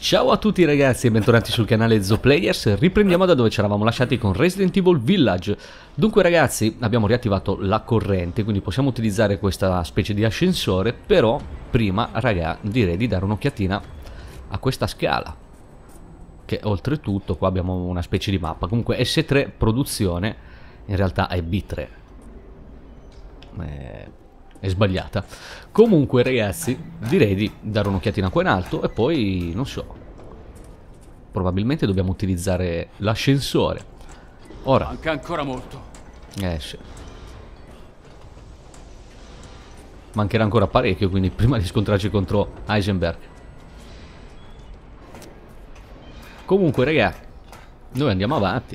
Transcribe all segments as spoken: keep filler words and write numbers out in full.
Ciao a tutti ragazzi e bentornati sul canale Zoplayers. Riprendiamo da dove ci eravamo lasciati con Resident Evil Village. Dunque ragazzi, abbiamo riattivato la corrente, quindi possiamo utilizzare questa specie di ascensore. Però prima raga direi di dare un'occhiatina a questa scala, che oltretutto qua abbiamo una specie di mappa. Comunque S tre produzione in realtà è B tre, è, è sbagliata. Comunque ragazzi direi di dare un'occhiatina qua in alto e poi non so, probabilmente dobbiamo utilizzare l'ascensore. Ora manca ancora molto. Eh sì, mancherà ancora parecchio, quindi prima di scontrarci contro Heisenberg. Comunque raga, noi andiamo avanti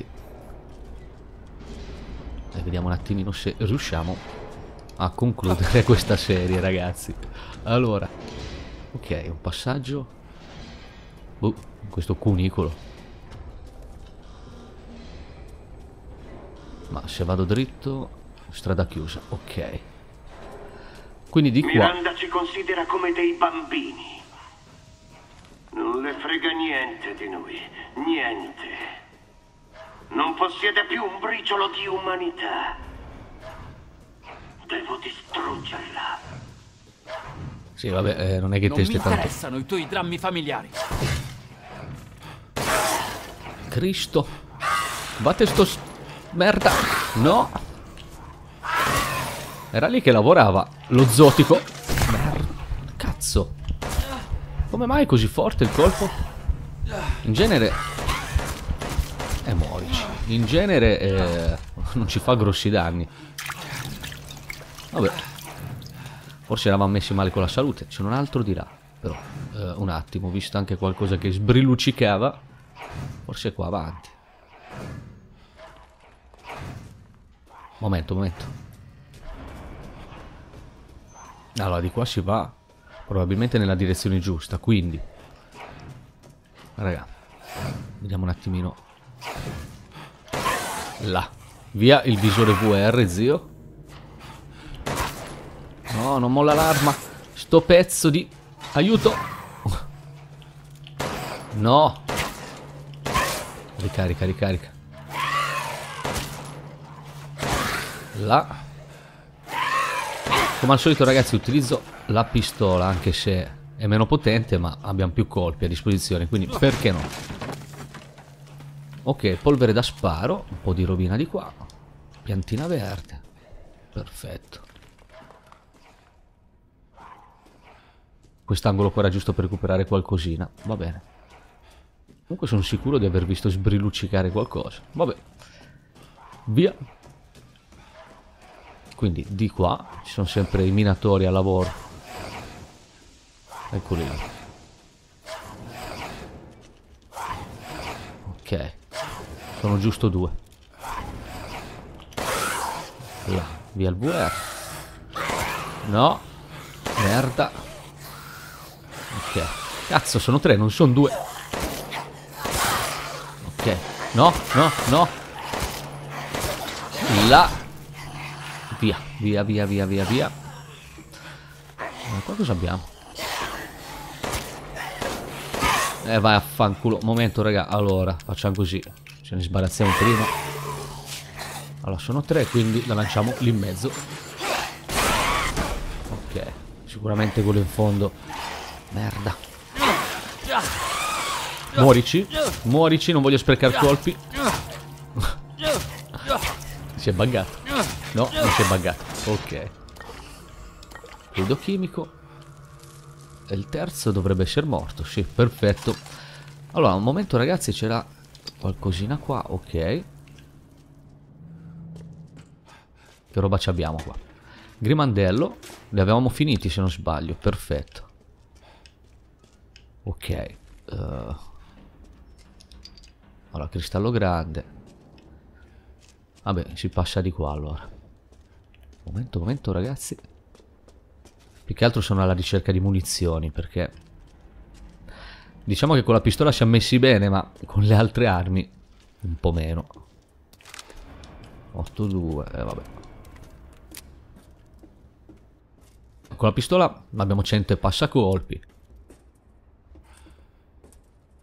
e vediamo un attimino se riusciamo a concludere questa serie ragazzi. Allora, ok, un passaggio uh, in questo cunicolo, ma se vado dritto strada chiusa. Ok, quindi di qua Miranda ci considera come dei bambini. Non le frega niente di noi, niente. Non possiede più un briciolo di umanità. Devo distruggerla. sì vabbè, eh, non è che Non mi testi tanto. interessano i tuoi drammi familiari. Cristo, batte sto s- merda. No, era lì che lavorava lo zotico. Merda, cazzo, come mai è così forte il colpo? In genere e eh, muorici. In genere eh, non ci fa grossi danni. Vabbè, forse eravamo messi male con la salute. C'è un altro di là. Però eh, un attimo, ho visto anche qualcosa che sbriluccicava. Forse è qua avanti. Momento, momento. Allora di qua si va probabilmente nella direzione giusta, quindi raga, vediamo un attimino. Là, via il visore V R, zio. No, non molla l'arma. Sto pezzo di... aiuto. No. Ricarica, ricarica. Là. Come al solito ragazzi utilizzo la pistola, anche se è meno potente, ma abbiamo più colpi a disposizione, quindi perché no? Ok, polvere da sparo, un po' di rovina di qua. Piantina verde. Perfetto. Quest'angolo qua era giusto per recuperare qualcosina. Va bene. Comunque sono sicuro di aver visto sbriluccicare qualcosa. Vabbè. Via. Quindi di qua ci sono sempre i minatori a lavoro. Eccoli lì. Ok. Sono giusto due. Là. Via il V R. No. Merda. Ok. Cazzo, sono tre, non sono due. Ok. No, no, no. Là. Via, via, via, via, via, via. Ma qua cosa abbiamo? Eh, vai a fanculo. Momento, raga. Allora, facciamo così. Ce ne sbarazziamo prima. Allora, sono tre, quindi la lanciamo lì in mezzo. Ok. Sicuramente quello in fondo. Merda. Muorici. Muorici, non voglio sprecare colpi. Si è buggato. No, non si è buggato. Ok. Fluido chimico. E il terzo dovrebbe essere morto. Sì, perfetto. Allora, un momento ragazzi, c'era qualcosina qua. Ok. Che roba ci abbiamo qua? Grimandello. Li avevamo finiti se non sbaglio. Perfetto. Ok. uh. Allora, cristallo grande. Vabbè, si passa di qua allora. Momento, momento ragazzi. Più che altro sono alla ricerca di munizioni, perché diciamo che con la pistola siamo messi bene, ma con le altre armi un po' meno. otto due, eh, vabbè. Con la pistola abbiamo cento e passa colpi.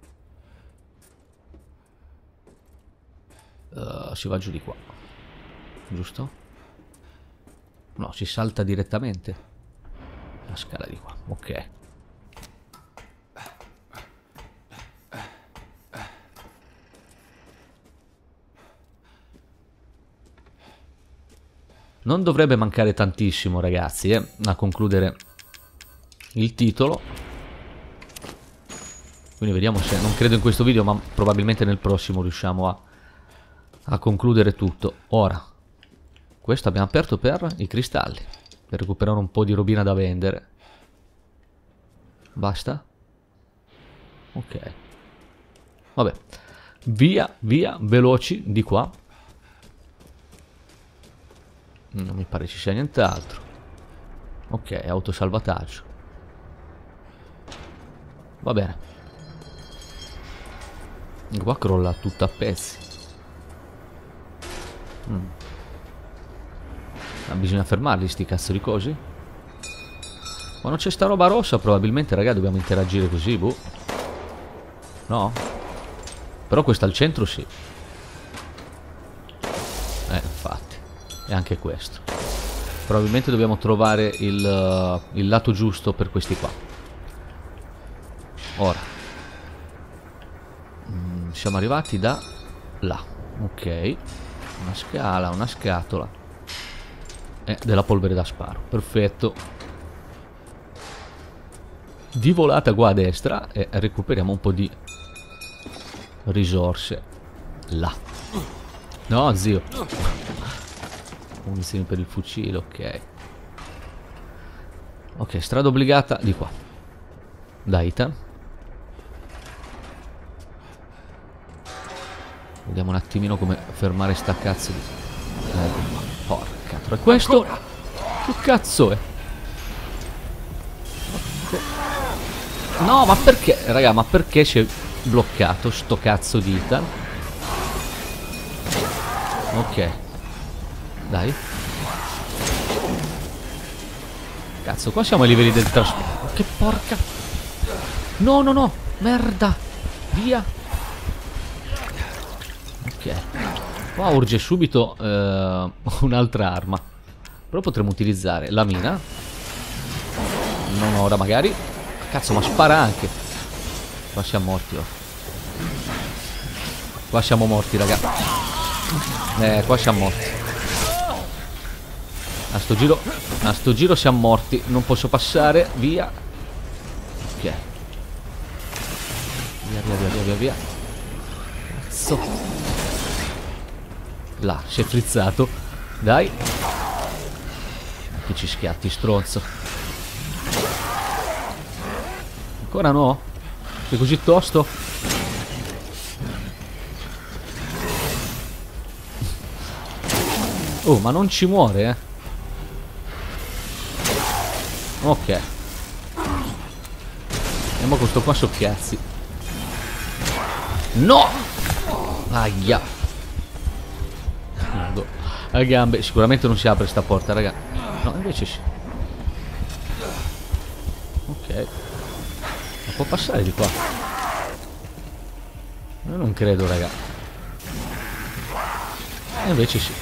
Uh, si va giù di qua. Giusto? No, si salta direttamente. La scala di qua. Ok. Non dovrebbe mancare tantissimo, ragazzi, eh, a concludere il titolo. Quindi vediamo se... Non credo in questo video, ma probabilmente nel prossimo riusciamo a, a concludere tutto. Ora, questo abbiamo aperto per i cristalli, per recuperare un po' di robina da vendere. Basta? Ok. Vabbè. Via, via, veloci di qua. Non mi pare ci sia nient'altro. Ok, autosalvataggio. Va bene. Qua crolla tutto a pezzi. Mm. Ma bisogna fermarli sti cazzo di cosi. Ma non c'è sta roba rossa. Probabilmente, raga, dobbiamo interagire così, boh. No? Però questa al centro sì. Eh, infatti. E anche questo. Probabilmente dobbiamo trovare il, uh, il lato giusto per questi qua. Ora. Mm, siamo arrivati da là. Ok. Una scala, una scatola. E della polvere da sparo. Perfetto. Di volata qua a destra. E recuperiamo un po' di risorse. Là. No, zio. Munizioni per il fucile, ok. Ok, strada obbligata di qua. Da Ethan. Vediamo un attimino come fermare sta cazzo di... Ecco qua. Porca tra questo. Che cazzo è? No, ma perché? Raga, ma perché si è bloccato sto cazzo di Ethan? Ok. Dai. Cazzo, qua siamo ai livelli del trasporto. Che porca. No, no, no. Merda. Via. Ok. Qua urge subito uh, un'altra arma. Però potremmo utilizzare la mina. Non ora magari. Cazzo, ma spara anche. Qua siamo morti, oh. Qua siamo morti, raga. Eh, qua siamo morti. A sto giro, a sto giro siamo morti. Non posso passare, via. Ok. Via, via, via, via, via, via. Cazzo. Là, si è frizzato. Dai. Che ci schiatti, stronzo. Ancora no? Sei così tosto? Oh, ma non ci muore, eh. Ok. Andiamo con sto qua socchiazzi. No! Aia. A gambe. Sicuramente non si apre sta porta, raga. No, invece sì. Ok. Ma può passare di qua? Io non credo, raga. E invece sì.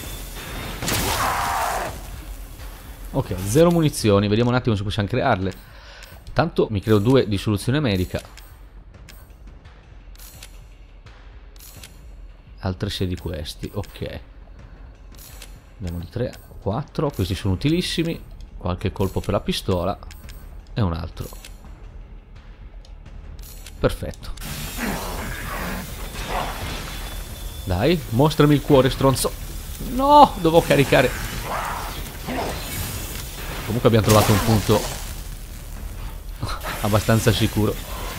Ok, zero munizioni. Vediamo un attimo se possiamo crearle. Tanto mi creo due di soluzione medica. Altre sei di questi. Ok. Abbiamo di tre, quattro. Questi sono utilissimi. Qualche colpo per la pistola. E un altro. Perfetto. Dai, mostrami il cuore, stronzo. No, devo caricare. Comunque abbiamo trovato un punto abbastanza sicuro.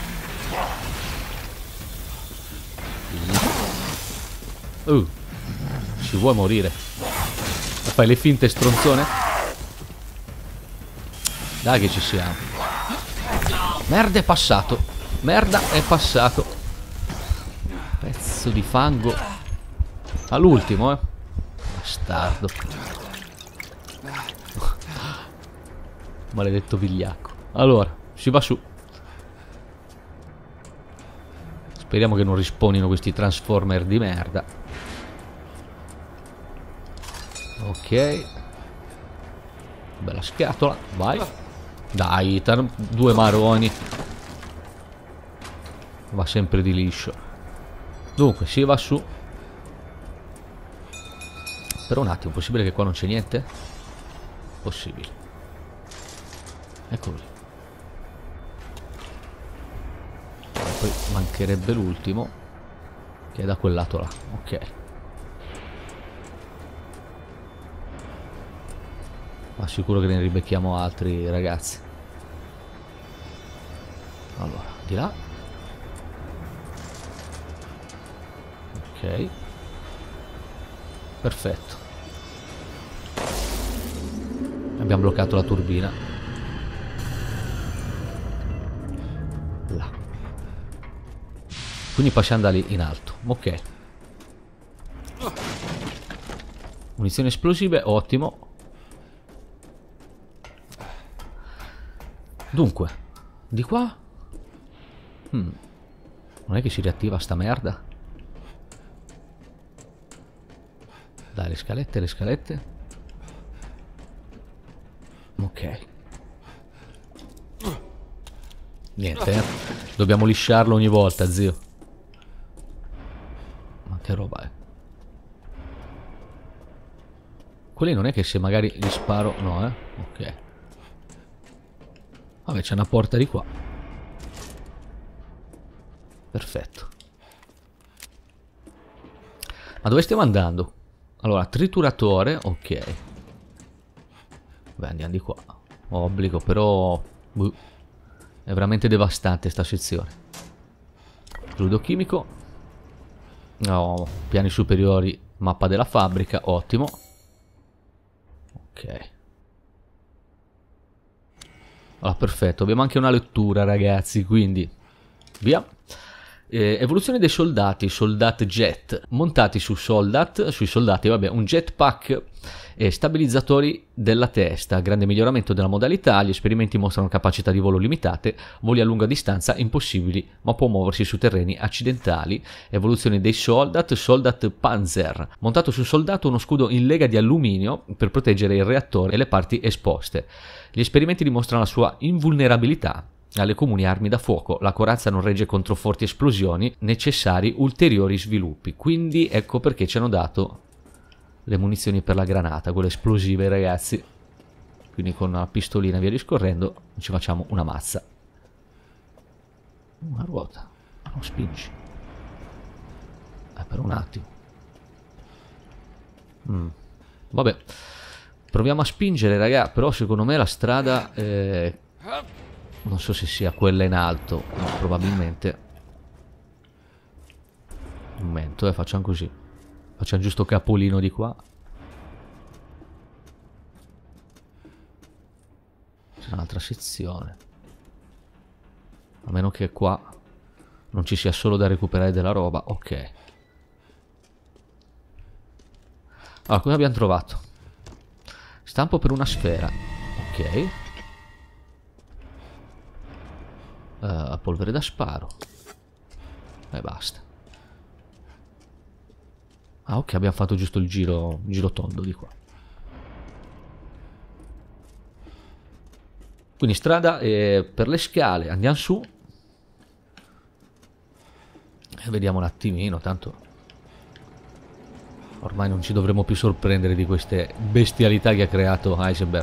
Uh, ci vuoi morire? Fai le finte, stronzone? Dai che ci siamo. Merda, è passato. Merda, è passato. Pezzo di fango. All'ultimo, eh. Bastardo. Maledetto vigliacco. Allora, si va su. Speriamo che non rispawnino questi transformer di merda. Ok. Bella scatola, vai. Dai, Ethan, due maroni. Va sempre di liscio. Dunque, si va su. Per un attimo, possibile che qua non c'è niente? Possibile. Eccolo lì. E poi mancherebbe l'ultimo, che è da quel lato là. Ok. Ma sicuro che ne ribecchiamo altri, ragazzi. Allora, di là. Ok. Perfetto. Abbiamo bloccato la turbina. Là. Quindi passiamo da lì in alto. Ok. Munizioni esplosive, ottimo. Dunque, di qua? Hmm. Non è che si riattiva sta merda? Dai, le scalette, le scalette. Ok. Niente, eh. Dobbiamo lisciarlo ogni volta, zio. Ma che roba è? Quelli non è che se magari gli sparo... No, eh? Ok. Vabbè, c'è una porta di qua. Perfetto. Ma dove stiamo andando? Allora, trituratore, ok. Beh, andiamo di qua. Obbligo, però... Buh. È veramente devastante sta sezione. Fluido chimico. No, piani superiori, mappa della fabbrica, ottimo. Ok. Allora, perfetto, abbiamo anche una lettura, ragazzi, quindi via. Eh, evoluzione dei soldati, Soldat Jet, montati su Soldat, sui soldati, vabbè, un jetpack e stabilizzatori della testa, grande miglioramento della modalità, gli esperimenti mostrano capacità di volo limitate, voli a lunga distanza impossibili, ma può muoversi su terreni accidentali. Evoluzione dei Soldat, Soldat Panzer, montato su un soldato uno scudo in lega di alluminio per proteggere il reattore e le parti esposte. Gli esperimenti dimostrano la sua invulnerabilità alle comuni armi da fuoco, la corazza non regge contro forti esplosioni, necessari ulteriori sviluppi. Quindi ecco perché ci hanno dato le munizioni per la granata, quelle esplosive, ragazzi. Quindi con una pistolina e via discorrendo ci facciamo una mazza. Una ruota, non spingi. Eh, per un attimo. Mm. Vabbè, proviamo a spingere, raga, però secondo me la strada... Eh... Non so se sia quella in alto, ma probabilmente. Un momento, eh, facciamo così. Facciamo giusto capolino di qua. C'è un'altra sezione. A meno che qua non ci sia solo da recuperare della roba. Ok. Allora, cosa abbiamo trovato? Stampo per una sfera. Ok. Uh, polvere da sparo. E basta. Ah, ok, abbiamo fatto giusto il giro, il giro tondo di qua. Quindi strada eh, per le scale. Andiamo su. E vediamo un attimino, tanto ormai non ci dovremo più sorprendere di queste bestialità che ha creato Heisenberg.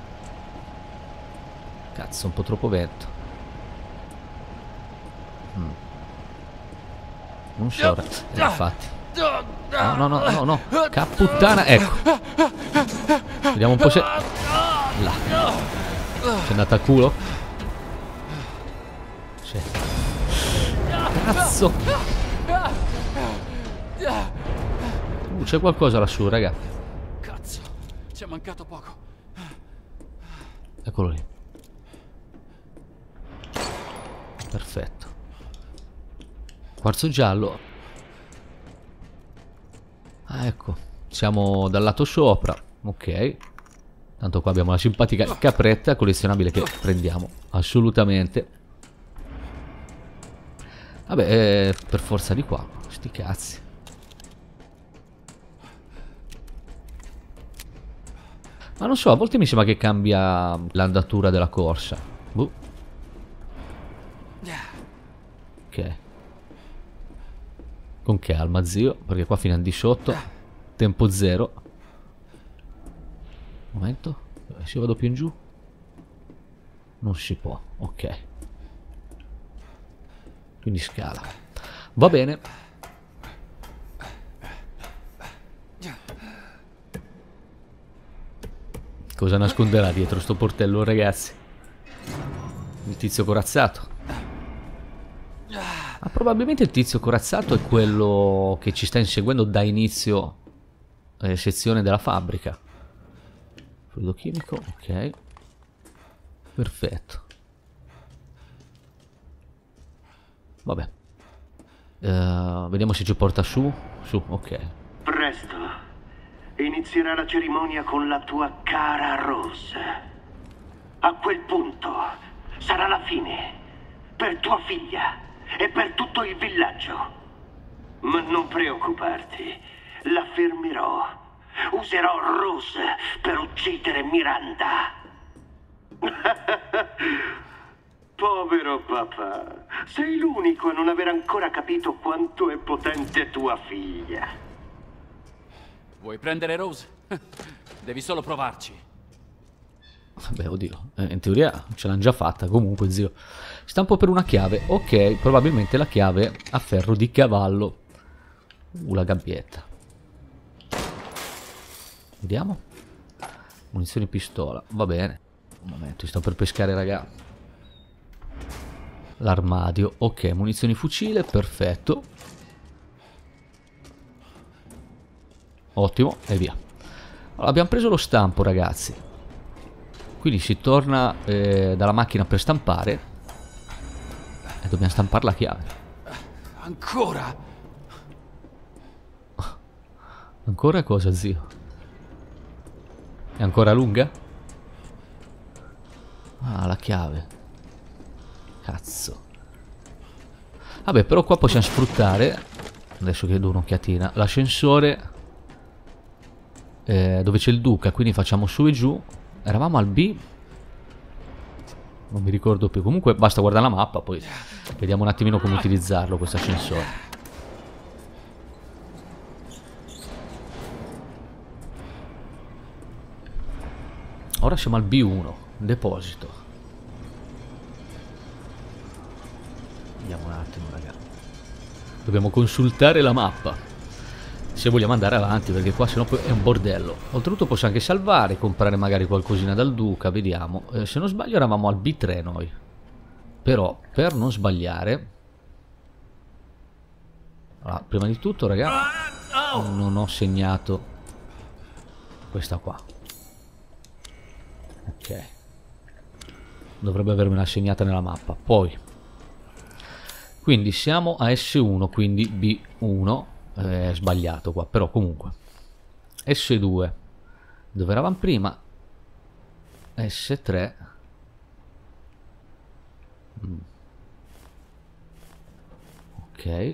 Cazzo, un po' troppo vento. Mm. Non so, eh, infatti. No, no, no, no, no. Capputtana, ecco. Vediamo un po' se... Là. C'è andata a culo? Sì. Cazzo. Uh, c'è qualcosa lassù, raga. Cazzo, ci è mancato poco. Eccolo lì. Perfetto. Quarzo giallo. Ah, ecco. Siamo dal lato sopra. Ok. Tanto qua abbiamo la simpatica capretta collezionabile che prendiamo. Assolutamente. Vabbè, eh, per forza di qua. Sti cazzi. Ma non so, a volte mi sembra che cambia l'andatura della corsa. Boh. Ok. Con calma, zio, perché qua fino al di sotto. Tempo zero. Momento. Se vado più in giù. Non si può. Ok. Quindi scala. Va bene. Cosa nasconderà dietro sto portello, ragazzi? Il tizio corazzato. Ma probabilmente il tizio corazzato è quello che ci sta inseguendo da inizio eh, sezione della fabbrica. Fluido chimico, ok. Perfetto. Vabbè. Uh, vediamo se ci porta su. Su, ok. Presto. Inizierà la cerimonia con la tua cara Rose. A quel punto sarà la fine. Per tua figlia e per tutto il villaggio. Ma non preoccuparti. La fermerò. Userò Rose per uccidere Miranda. Povero papà, sei l'unico a non aver ancora capito quanto è potente tua figlia. Vuoi prendere Rose? Devi solo provarci. Beh, oddio, eh, in teoria ce l'hanno già fatta. Comunque, zio, sta un po' per una chiave. Ok, probabilmente la chiave a ferro di cavallo. Uh, la gabbietta. Vediamo. Munizioni pistola, va bene. Un momento, sto per pescare, raga. L'armadio, ok, munizioni fucile, perfetto. Ottimo, e via. Allora, abbiamo preso lo stampo, ragazzi. Quindi si torna eh, dalla macchina per stampare. E dobbiamo stampare la chiave. Ancora? Ancora cosa, zio? È ancora lunga? Ah, la chiave. Cazzo. Vabbè, però qua possiamo sfruttare, adesso che do un'occhiatina, l'ascensore eh, dove c'è il duca, quindi facciamo su e giù. Eravamo al B, non mi ricordo più. Comunque basta guardare la mappa, poi vediamo un attimino come utilizzarlo questo ascensore. Ora siamo al B uno, deposito. Vediamo un attimo, raga. Dobbiamo consultare la mappa se vogliamo andare avanti, perché qua sennò è un bordello. Oltretutto possiamo anche salvare, comprare magari qualcosina dal duca. Vediamo, eh, se non sbaglio eravamo al B tre noi. Però per non sbagliare, allora, prima di tutto, raga, non ho segnato questa qua. Ok, dovrebbe avermela segnata nella mappa. Poi quindi siamo a S uno, quindi B uno. È sbagliato qua, però comunque S due dove eravamo prima, S tre. mm. Ok,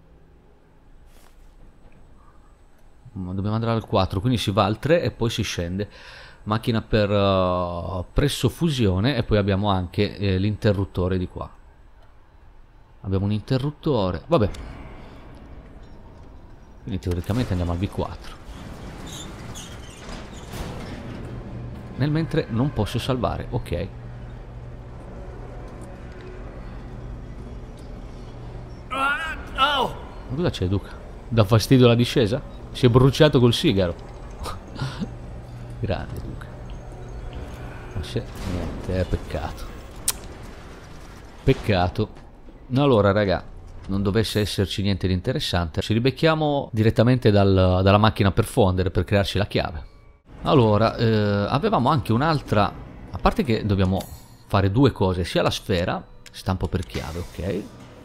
ma dobbiamo andare al quattro, quindi si va al tre e poi si scende. Macchina per uh, presso fusione, e poi abbiamo anche eh, l'interruttore di qua. Abbiamo un interruttore, vabbè. Quindi teoricamente andiamo al B quattro. Nel mentre non posso salvare, ok. Ma cosa c'è, Duca? Dà fastidio la discesa? Si è bruciato col sigaro. Grande, Duca. Ma c'è niente, è peccato. Peccato. Allora, raga, non dovesse esserci niente di interessante, ci ribecchiamo direttamente dal, dalla macchina per fondere per crearci la chiave. Allora, eh, avevamo anche un'altra, a parte che dobbiamo fare due cose, sia la sfera, stampo per chiave, ok,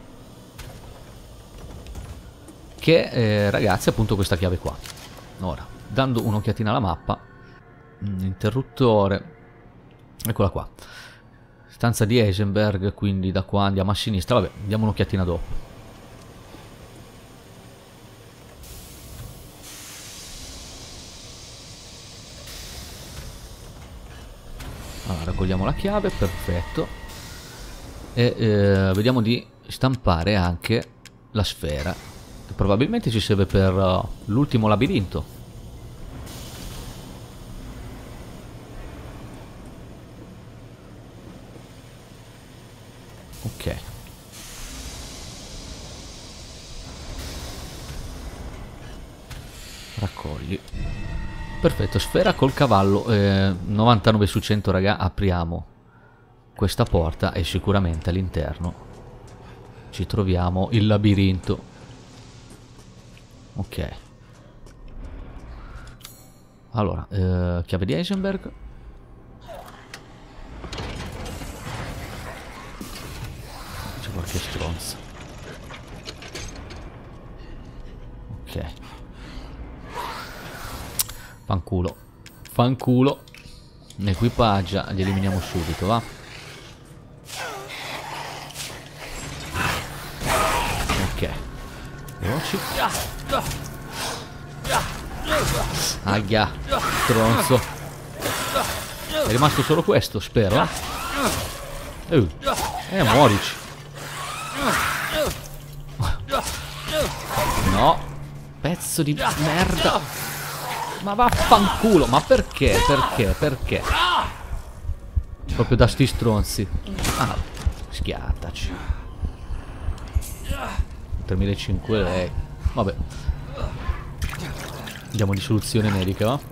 che eh, ragazzi appunto questa chiave qua. Ora, dando un'occhiatina alla mappa, interruttore, eccola qua, stanza di Heisenberg, quindi da qua andiamo a sinistra. Vabbè, diamo un'occhiatina dopo. raccogliamo la chiave, perfetto. E eh, vediamo di stampare anche la sfera, che probabilmente ci serve per uh, l'ultimo labirinto. Ok. Raccogli. Perfetto, sfera col cavallo, eh, novantanove su cento, raga. Apriamo questa porta e sicuramente all'interno ci troviamo il labirinto. Ok. Allora, eh, chiave di Heisenberg. C'è qualche stronzo. Ok. Fanculo. Fanculo. L'equipaggia li eliminiamo subito, va. Ok. Veloci. Aia. Stronzo. È rimasto solo questo, spero. Eh, eh muorici. No. Pezzo di merda. Ma vaffanculo. Ma perché? Perché? Perché? Proprio da sti stronzi. Ah, schiattaci. tremilacinquecento lei. Vabbè. Andiamo di soluzione medica, va?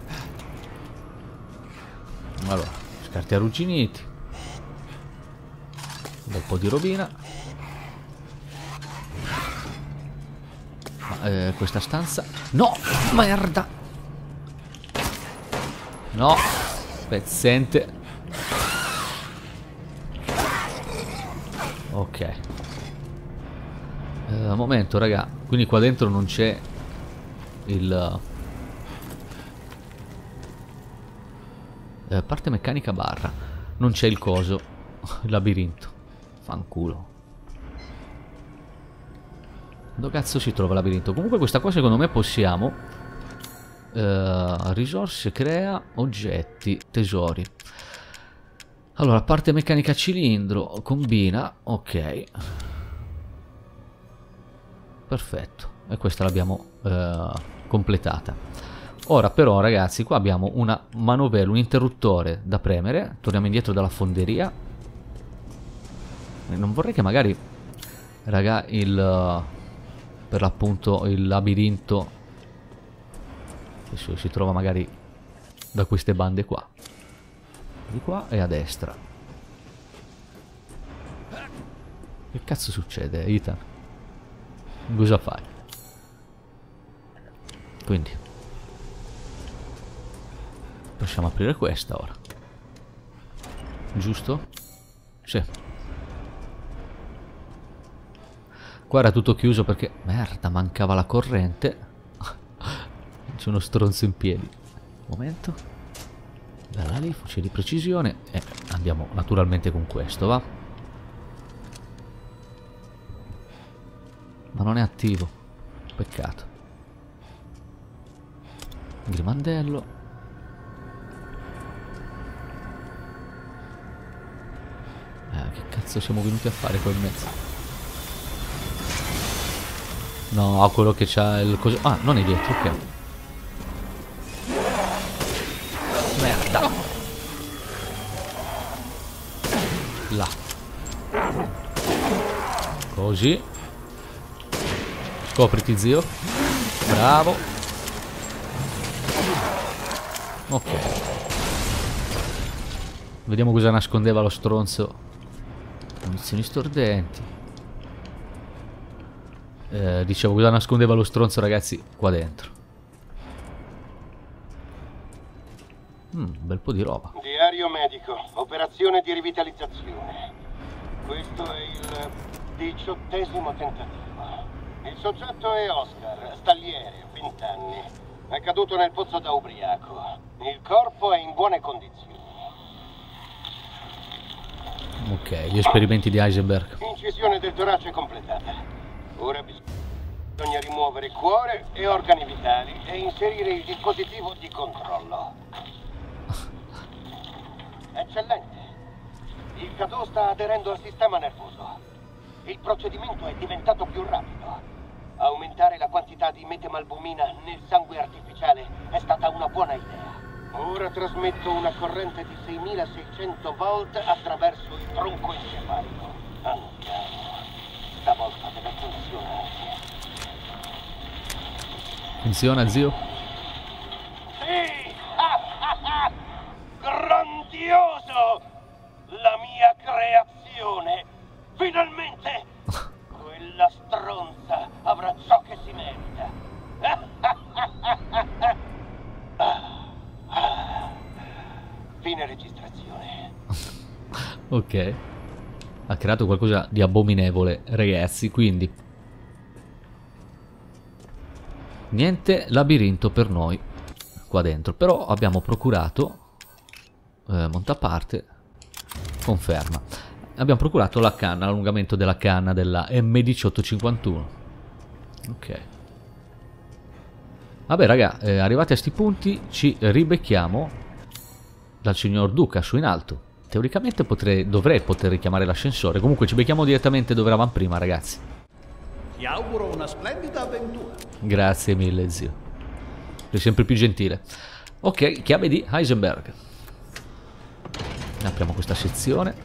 Allora, scarti arrugginiti. Un bel po' di rovina. Ma eh, questa stanza. No! Merda! No! Pezzente. Ok. Uh, momento, raga. Quindi qua dentro non c'è il uh, parte meccanica barra. Non c'è il coso. Il labirinto. Fanculo. Dove cazzo si trova il labirinto? Comunque questa qua secondo me possiamo uh, risorse, crea, oggetti, tesori. Allora, parte meccanica cilindro, combina, ok. Perfetto, e questa l'abbiamo eh, completata. Ora però ragazzi, qua abbiamo una manovella, un interruttore da premere. Torniamo indietro dalla fonderia. E non vorrei che magari, raga, il per l'appunto il labirinto adesso si trova magari da queste bande qua. Di qua e a destra. Che cazzo succede, Ethan? Cosa fai? Quindi possiamo aprire questa ora. Giusto? Sì. Qua era tutto chiuso perché merda, mancava la corrente. C'è uno stronzo in piedi. Momento. Da là lì, fucile di precisione. E andiamo naturalmente con questo, va? Ma non è attivo. Peccato. Grimandello. Eh, che cazzo siamo venuti a fare qua in mezzo? No, quello che c'ha il coso. Ah, non è dietro, ok. Merda. Là. Così. Scopriti, zio. Bravo. Ok. Vediamo cosa nascondeva lo stronzo. Munizioni stordenti. Eh, dicevo, cosa nascondeva lo stronzo, ragazzi, qua dentro. Mm, un bel po' di roba. Diario medico, operazione di rivitalizzazione. Questo è il diciottesimo tentativo. Il soggetto è Oscar, stalliere, venti anni. È caduto nel pozzo da ubriaco. Il corpo è in buone condizioni. Ok, gli esperimenti di Heisenberg. Incisione del torace completata. Ora bisogna rimuovere cuore e organi vitali e inserire il dispositivo di controllo. Eccellente. Il Cadò sta aderendo al sistema nervoso. Il procedimento è diventato più rapido. Aumentare la quantità di metemalbumina nel sangue artificiale è stata una buona idea. Ora trasmetto una corrente di seimilaseicento volt attraverso il tronco encefalico. Andiamo. Stavolta deve funzionare. Funziona, zio? Sì! Grandioso! La mia creazione! Finalmente! Quella stronza avrà ciò che si merita. Fine registrazione. Ok. Ha creato qualcosa di abominevole, ragazzi, quindi niente labirinto per noi qua dentro, però abbiamo procurato eh, montaparte, conferma, abbiamo procurato la canna, l'allungamento della canna della M diciotto cinquantuno. Ok, vabbè raga, eh, arrivati a sti punti ci ribecchiamo dal signor Duca su in alto. Teoricamente potrei, dovrei poter richiamare l'ascensore. Comunque ci becchiamo direttamente dove eravamo prima, ragazzi. Ti auguro una splendida avventura. Grazie mille, zio. Sei sempre più gentile. Ok, chiave di Heisenberg. Apriamo questa sezione.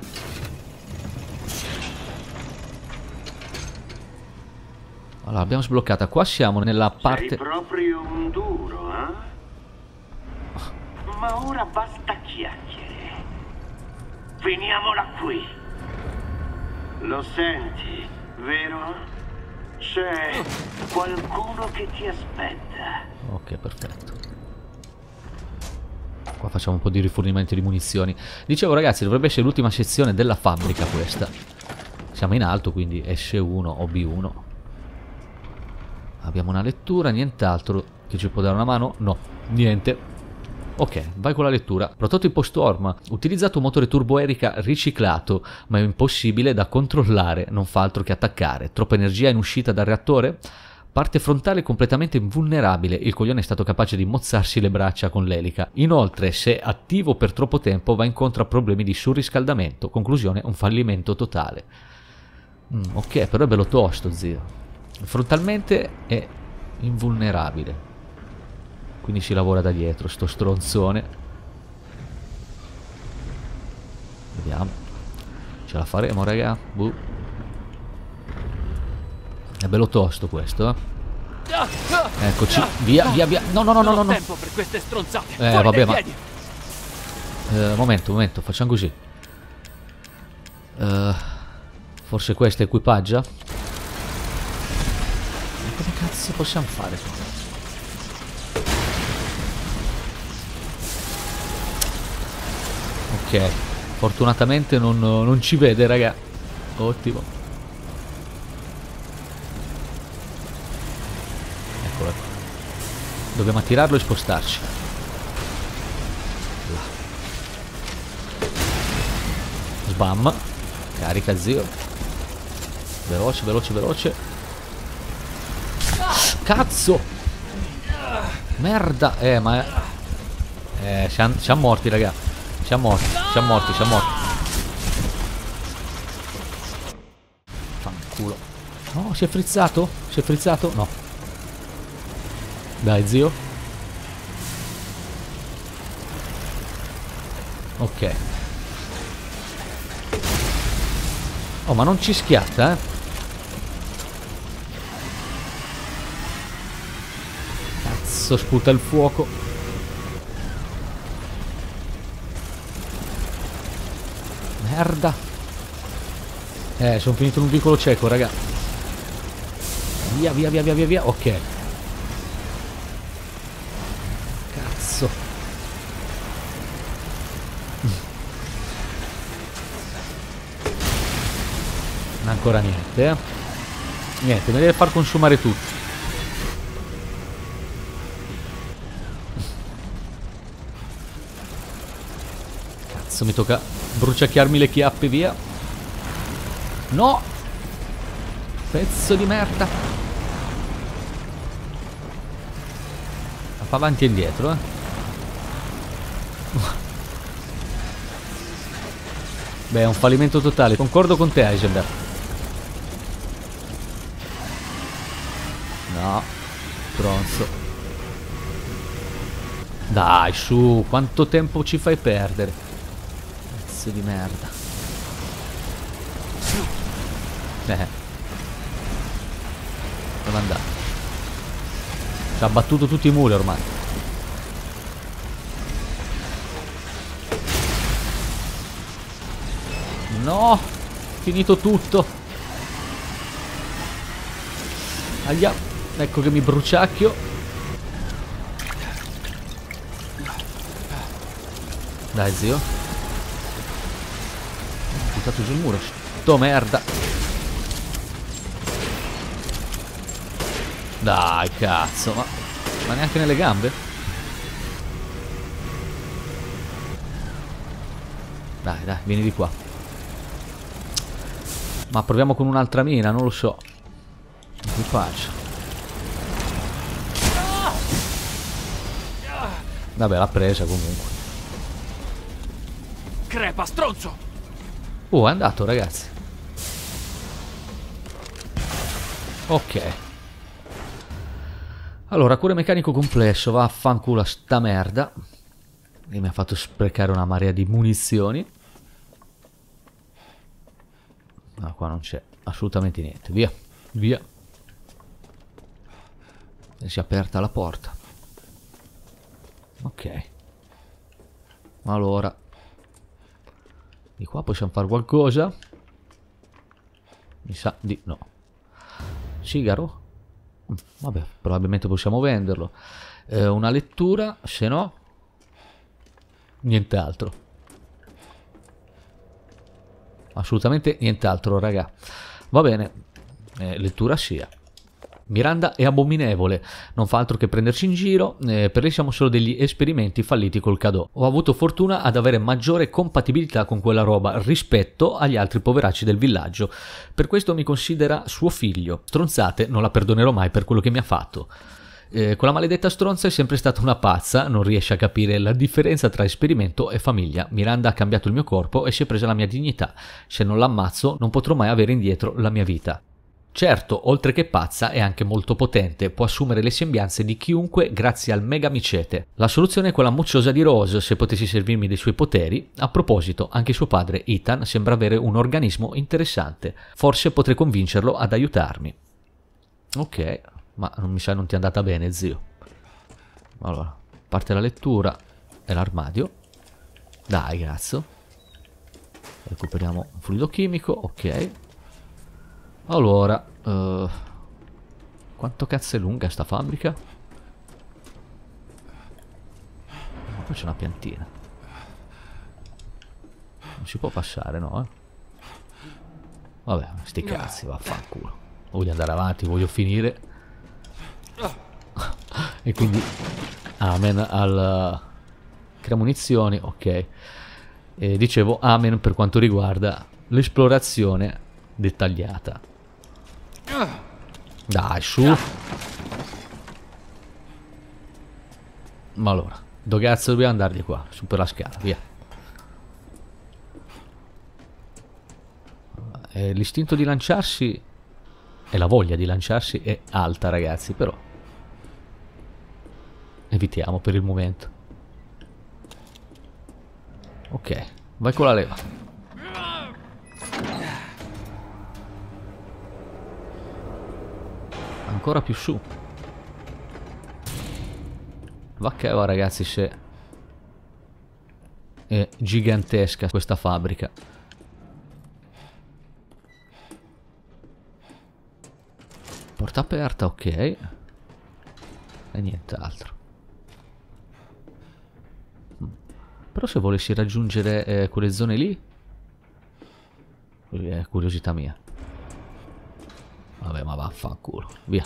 Allora, l'abbiamo sbloccata. Qua siamo nella parte... Sei proprio un duro, eh? Ma ora basta chiacchiere. Finiamola qui. Lo senti, vero? C'è qualcuno che ti aspetta. Ok, perfetto. Qua facciamo un po' di rifornimento di munizioni. Dicevo ragazzi, dovrebbe essere l'ultima sezione della fabbrica questa. Siamo in alto, quindi S uno o B uno. Abbiamo una lettura, nient'altro che ci può dare una mano? No, niente. Ok, vai con la lettura. Prototipo Storm. Utilizzato un motore turboerica riciclato, ma è impossibile da controllare, non fa altro che attaccare. Troppa energia in uscita dal reattore? Parte frontale completamente invulnerabile, il coglione è stato capace di mozzarsi le braccia con l'elica. Inoltre, se attivo per troppo tempo, va incontro a problemi di surriscaldamento. Conclusione, un fallimento totale. Mm, ok, però è bello tosto, zio. Frontalmente è invulnerabile. Quindi si lavora da dietro, sto stronzone. Vediamo. Ce la faremo, raga. Buh. È bello tosto questo, eh. Eccoci. Via, via, via. No, no, no, no, no. Non ho no. tempo per queste stronzate. Eh, Fuori vabbè, dai ma... piedi. Eh, momento, momento, facciamo così. Uh, forse questo equipaggia? Ma come cazzo possiamo fare? Ok, fortunatamente non, non ci vede, raga. Ottimo. Eccolo, ecco. Dobbiamo attirarlo e spostarci. Là. Sbam. Carica, zio. Veloce, veloce, veloce. Cazzo! Merda! Eh, ma... Eh, siamo, siamo morti, raga. Siamo morti, siamo morti, siamo morti. Fanculo. No, si è frizzato? Si è frizzato? No. Dai, zio. Ok. Oh, ma non ci schiatta, eh. Cazzo, sputa il fuoco. Merda. Eh, sono finito in un vicolo cieco, raga. Via, via, via, via, via, via. Ok. Cazzo. Ancora niente, eh. Niente, mi deve far consumare tutto. Cazzo, mi tocca bruciacchiarmi le chiappe, via. No! Pezzo di merda. Fa avanti e indietro, eh. Beh, è un fallimento totale. Concordo con te, Heisenberg. No. Stronzo. Dai, su. Quanto tempo ci fai perdere? Pezzo di merda. Eh. Dove andare? Ci ha battuto tutti i muri ormai. No, finito tutto. Aia, ecco che mi bruciacchio. Dai zio. Ho buttato giù il muro. Sto merda. Dai cazzo, ma, ma neanche nelle gambe? Dai dai, vieni di qua. Ma proviamo con un'altra mina, non lo so. Che faccio? Vabbè, l'ha presa comunque. Crepa, stronzo! Oh, è andato, ragazzi. Ok. Allora, cuore meccanico complesso. Vaffanculo a sta merda. E mi ha fatto sprecare una marea di munizioni. No, qua non c'è assolutamente niente. Via, via. E si è aperta la porta. Ok. Allora, di qua possiamo fare qualcosa? Mi sa di no. Sigaro? Vabbè, probabilmente possiamo venderlo. Eh, una lettura, se no nient'altro. Assolutamente nient'altro, raga. Va bene, eh, lettura sia. Miranda è abominevole, non fa altro che prenderci in giro, eh, per lei siamo solo degli esperimenti falliti col cadeau. Ho avuto fortuna ad avere maggiore compatibilità con quella roba rispetto agli altri poveracci del villaggio, per questo mi considera suo figlio. Stronzate, non la perdonerò mai per quello che mi ha fatto. Eh, quella maledetta stronza è sempre stata una pazza, non riesce a capire la differenza tra esperimento e famiglia. Miranda ha cambiato il mio corpo e si è presa la mia dignità. Se non l'ammazzo non potrò mai avere indietro la mia vita. Certo, oltre che pazza, è anche molto potente, può assumere le sembianze di chiunque grazie al mega micete. La soluzione è quella mocciosa di Rose, se potessi servirmi dei suoi poteri. A proposito, anche suo padre, Ethan, sembra avere un organismo interessante. Forse potrei convincerlo ad aiutarmi. Ok, ma non mi sa non ti è andata bene, zio. Allora, parte la lettura e l'armadio. Dai, grazie. Recuperiamo un fluido chimico, ok. Allora, uh, quanto cazzo è lunga sta fabbrica? Ma qua c'è una piantina. Non si può passare, no? Eh? Vabbè, sti cazzi, vaffanculo. Voglio andare avanti, voglio finire. E quindi, amen al... crea munizioni, ok. E dicevo, amen per quanto riguarda l'esplorazione dettagliata. Dai, su. Ma allora, dove cazzo dobbiamo andare di qua? Su per la scala, via. Eh, l'istinto di lanciarsi e la voglia di lanciarsi è alta, ragazzi, però evitiamo per il momento. Ok, vai con la leva. Ancora più su. Va che va, ragazzi, se è gigantesca questa fabbrica. Porta aperta, ok. E nient'altro. Però se volessi raggiungere eh, quelle zone lì, è curiosità mia. Vabbè, ma vaffanculo, via.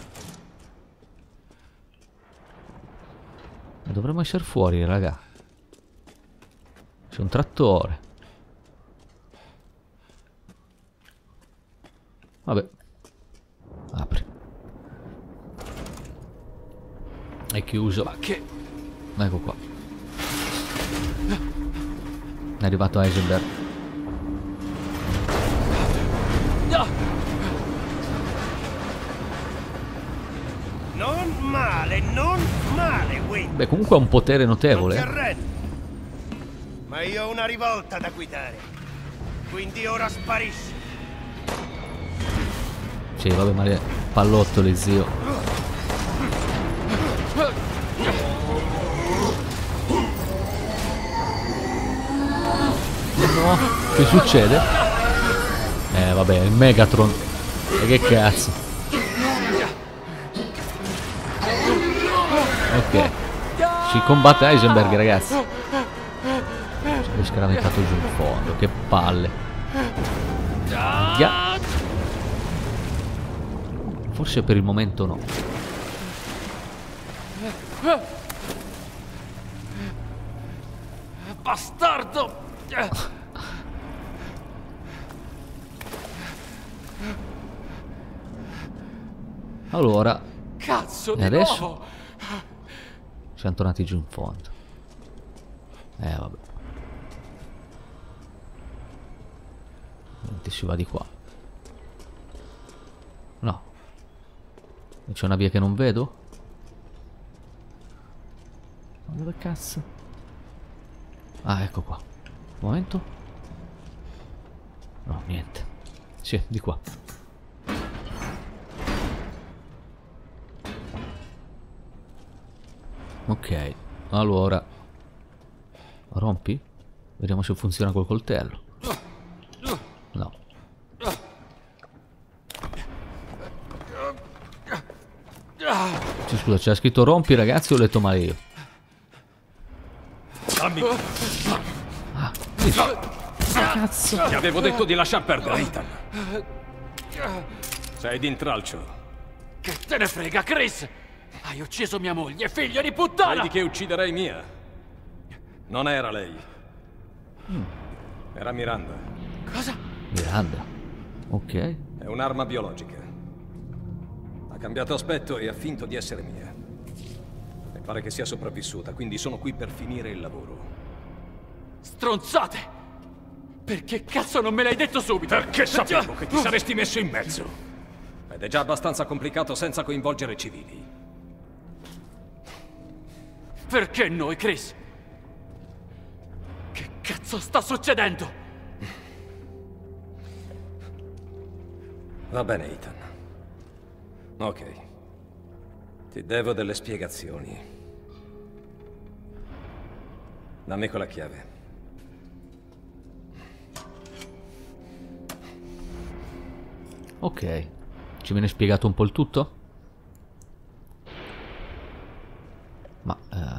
Dovremmo essere fuori, raga. C'è un trattore. Vabbè. Apri. È chiuso. Ma che... Ecco qua. È arrivato Heisenberg. Non male, non male, Wynn. Beh, comunque ha un potere Non ti notevole. arrendi. Ma io ho una rivolta da guidare. Quindi ora sparisci. Sì, vabbè, ma le pallottole, zio. No, che succede? Eh, vabbè, il Megatron. E che cazzo? Ok. Si combatte Heisenberg, ragazzi. Si è scaraventato giù in fondo. Che palle. Aia. Forse per il momento no. Bastardo! Allora, Cazzo, e di adesso? nuovo! siamo tornati giù in fondo. Eh, vabbè. Niente, si va di qua. No. C'è una via che non vedo? Ma dove cazzo? Ah, ecco qua. Un momento. No, niente. Sì, di qua. Ok, allora rompi? Vediamo se funziona col coltello. No. Cioè, scusa, c'era scritto rompi, ragazzi, o ho letto male io? Dammi. Ah, cazzo. Ti avevo detto di lasciar perdere, Ethan. Sei d'intralcio. Che te ne frega, Chris! Hai ucciso mia moglie, figlio di puttana! Credi che ucciderei mia? Non era lei. Era Miranda. Cosa? Miranda. Ok. È un'arma biologica. Ha cambiato aspetto e ha finto di essere mia. E pare che sia sopravvissuta, quindi sono qui per finire il lavoro. Stronzate! Perché cazzo non me l'hai detto subito? Perché sapevo che ti saresti messo in mezzo. Ed è già abbastanza complicato senza coinvolgere civili. Perché noi, Chris? Che cazzo sta succedendo? Va bene, Ethan. Ok. Ti devo delle spiegazioni. Dammi quella chiave. Ok. Ci viene spiegato un po' il tutto? Ma... Eh...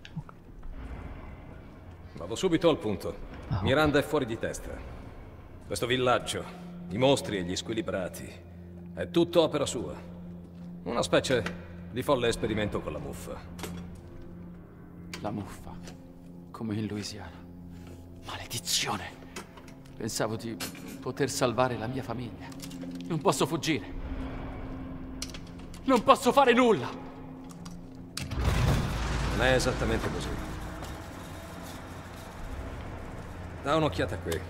Vado subito al punto. Ah, Miranda è fuori di testa. Questo villaggio, i mostri e gli squilibrati, è tutto opera sua. Una specie di folle esperimento con la muffa. La muffa. Come in Louisiana. Maledizione. Pensavo di poter salvare la mia famiglia. Non posso fuggire. Non posso fare nulla. Non è esattamente così. Da un'occhiata qui.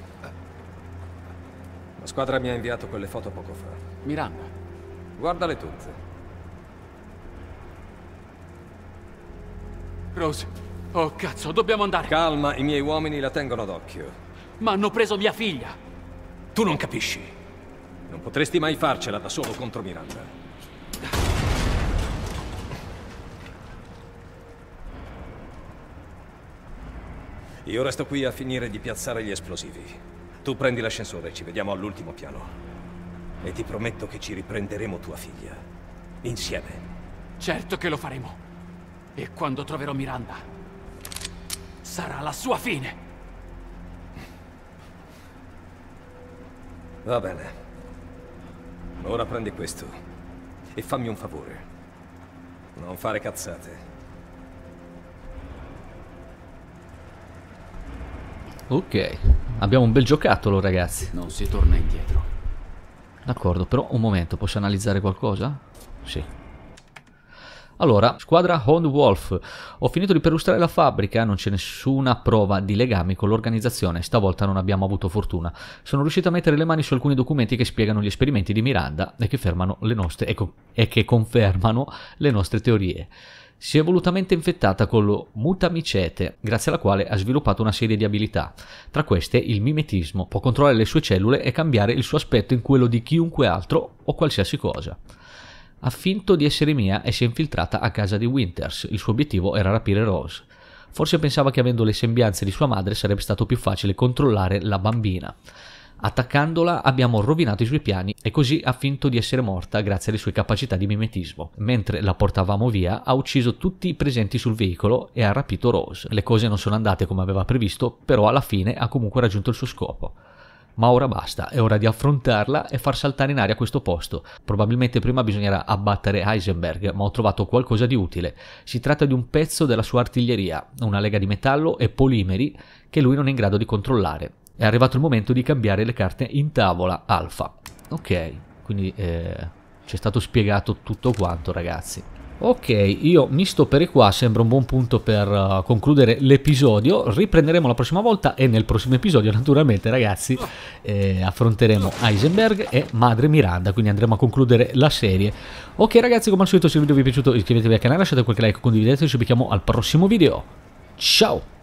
La squadra mi ha inviato quelle foto poco fa. Miranda. Guardale tutte. Rose. Oh cazzo, dobbiamo andare. Calma, i miei uomini la tengono d'occhio. Ma hanno preso mia figlia. Tu non capisci. Non potresti mai farcela da solo contro Miranda. Io resto qui a finire di piazzare gli esplosivi. Tu prendi l'ascensore e ci vediamo all'ultimo piano. E ti prometto che ci riprenderemo tua figlia. Insieme. Certo che lo faremo. E quando troverò Miranda, sarà la sua fine. Va bene. Ora prendi questo. E fammi un favore. Non fare cazzate. Ok, abbiamo un bel giocattolo, ragazzi. Non si torna indietro. D'accordo, però un momento, posso analizzare qualcosa? Sì. Allora, squadra Lone Wolf, ho finito di perlustrare la fabbrica, non c'è nessuna prova di legami con l'organizzazione, stavolta non abbiamo avuto fortuna. Sono riuscito a mettere le mani su alcuni documenti che spiegano gli esperimenti di Miranda e che fermano le nostre, ecco, e che confermano le nostre teorie. Si è volutamente infettata con lo mutamicete, grazie alla quale ha sviluppato una serie di abilità. Tra queste il mimetismo, può controllare le sue cellule e cambiare il suo aspetto in quello di chiunque altro o qualsiasi cosa. Ha finto di essere mia e si è infiltrata a casa di Winters, il suo obiettivo era rapire Rose. Forse pensava che avendo le sembianze di sua madre sarebbe stato più facile controllare la bambina. Attaccandola abbiamo rovinato i suoi piani e così ha finto di essere morta grazie alle sue capacità di mimetismo. Mentre la portavamo via ha ucciso tutti i presenti sul veicolo e ha rapito Rose. Le cose non sono andate come aveva previsto, però alla fine ha comunque raggiunto il suo scopo. Ma ora basta, è ora di affrontarla e far saltare in aria questo posto. Probabilmente prima bisognerà abbattere Heisenberg, ma ho trovato qualcosa di utile. Si tratta di un pezzo della sua artiglieria, una lega di metallo e polimeri che lui non è in grado di controllare. È arrivato il momento di cambiare le carte in tavola, Alfa. Ok, quindi eh, ci è stato spiegato tutto quanto, ragazzi. Ok, io mi stopperei qua, sembra un buon punto per uh, concludere l'episodio. Riprenderemo la prossima volta e nel prossimo episodio naturalmente, ragazzi, eh, affronteremo Heisenberg e Madre Miranda, quindi andremo a concludere la serie. Ok ragazzi, come al solito se il video vi è piaciuto iscrivetevi al canale, lasciate qualche like, condividete e ci becchiamo al prossimo video. Ciao!